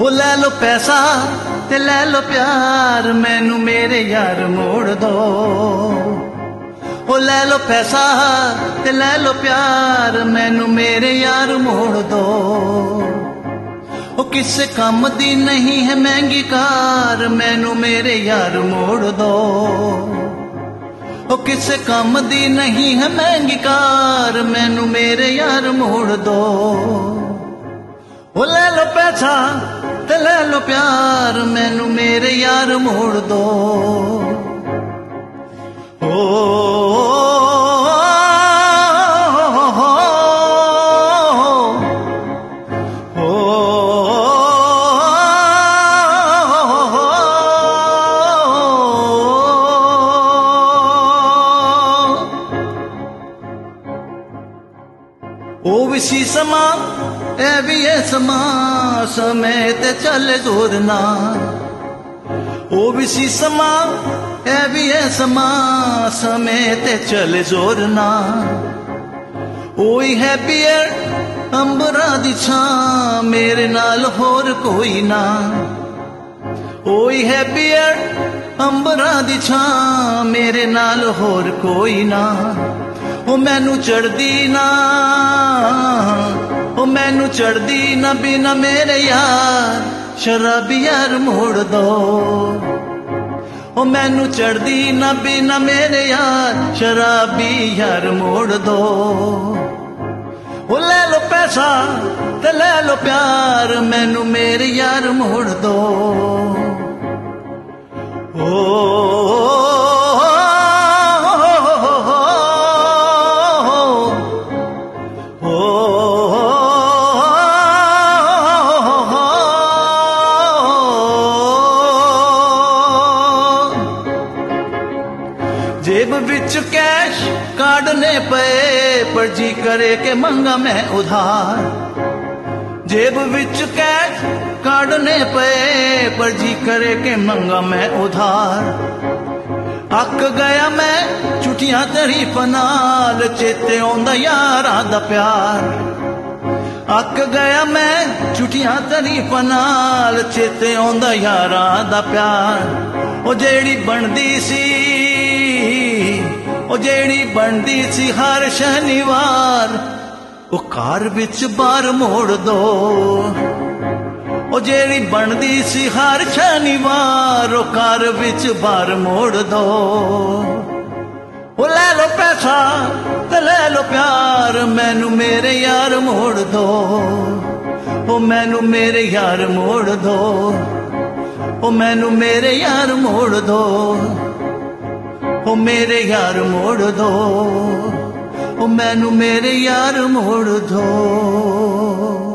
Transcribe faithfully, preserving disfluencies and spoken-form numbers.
ओ ले लो पैसा ते ले लो प्यार, मैनू मेरे यार मोड़ दो। ओ ले लो पैसा ते ले लो प्यार, मैनू मेरे यार मोड़ दो। ओ किसे काम दी नहीं है महंगी कार, मैनू मेरे यार मोड़ दो। ओ किसे काम दी नहीं है महंगी कार, मैनू मेरे यार मोड़ दो। ओ ले लो पैसा ते ले लो प्यार, मैनू मेरे यार मोड़ दो। ओ ओ विसी समा ए भी है समा, समय ते चले जोर ना। ओ विसी समा ए भी है समा, समय ते चले जोर ना। ओही है पियर अंबरा दी छां, मेरे नाल होर कोई ना। ओही है पियर अंबरा दी छां, मेरे नाल होर कोई ना। ओ मैनू चढ़दी ना, ओ मैनू चढ़दी ना बिना मेरे यार, शराबी यार मोड़ दो। ओ मैनू चढ़दी ना बिना मेरे यार, शराबी यार मोड़ दो। ओ ले लो पैसा ते ले लो प्यार, मैनू मेरे यार मोड़ दो। ओ जेब विच कैश काढ़ने पे, पर जी करे के मंगा मैं उधार। जेब विच कैश काढ़ने पे, पर जी करे के मंगा मैं उधार। अक गया मैं छुट्टियां तरीफ नाल, चेते आउंदा यारां दा प्यार। अक गया मैं छुट्टियां तरीफ नाल, चेते आउंदा यारां दा प्यार। ओ जेड़ी बनदी सी, ओ जेड़ी बनदी सी हर शनिवार, ओ कार विच बार मोड़ दो। ओ जेड़ी बनदी सी हर शनिवार, ओ कार विच बार मोड़ दो। ओ ले लो पैसा ते ले लो प्यार, मैनू मेरे यार मोड़ दो। ओ मैनू मेरे यार मोड़ दो। ओ मैनू मेरे यार मोड़ दो। ओ मेरे यार मोड़ दो। ओ मैनू मेरे यार मोड़ दो।